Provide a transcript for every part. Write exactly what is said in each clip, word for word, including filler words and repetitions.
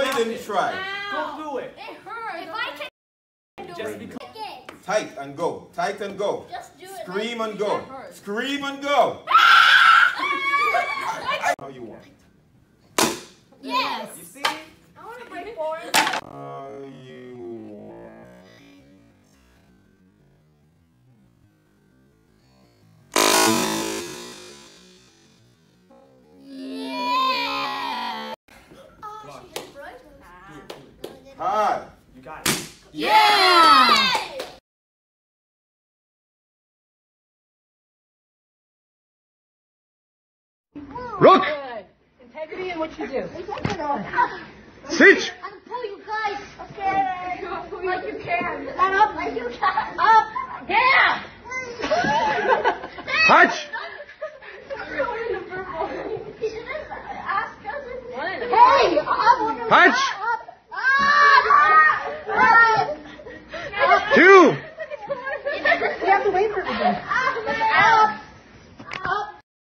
you didn't try. Go do it. It hurts. If I can do Just it. because. Tight and go. Tight and go. Just do it. Scream like and go. that Scream and go. How you want? Yes. You see? I want to break four. How you want? Yeah. Oh, she did right. Hard. You got it. Yeah. Look! Good. Integrity in what you do. Sit! I'll pull you guys. Okay. Like you can. Up. Like you can. Up. Yeah. Hutch! Hey, up. Hutch! Up. Up. Two! You have to wait for it again. Up. Up.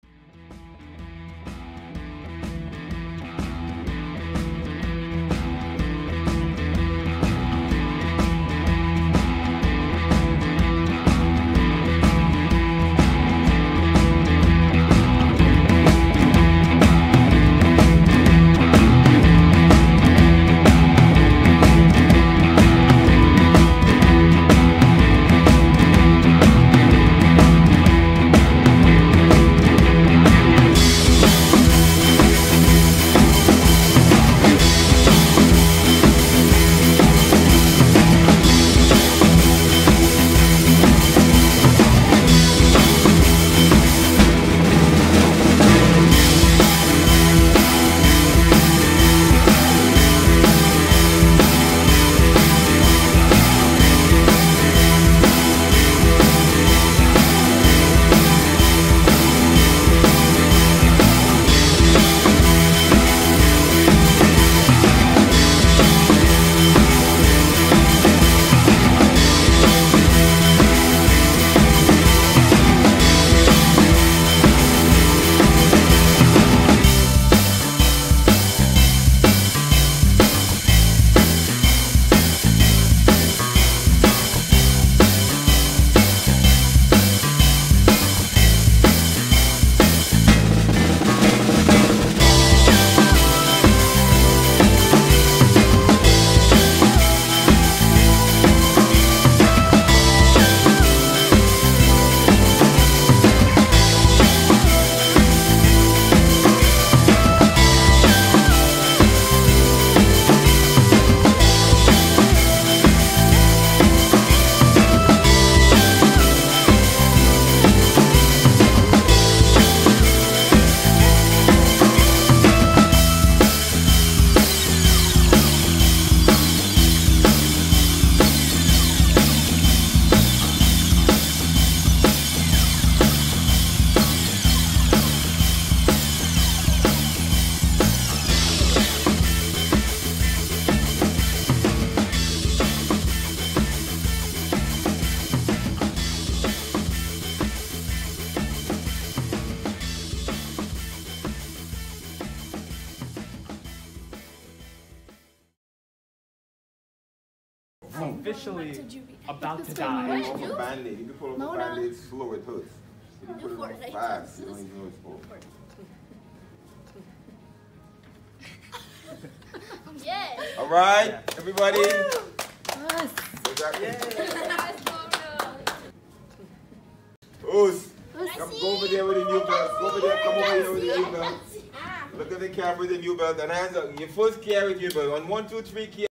Officially about to die. Pull off a band-aid. You can pull off a band-aid slow, it hurts. You can put it on fast, you don't even know it's full. Yes. All right, everybody. Yes. Oos, come go over there with the new belt. Go over there, come over here with the new belt. Look at the camera with the new belt. And hands up. You first carry with your belt. On one, two, three, carry.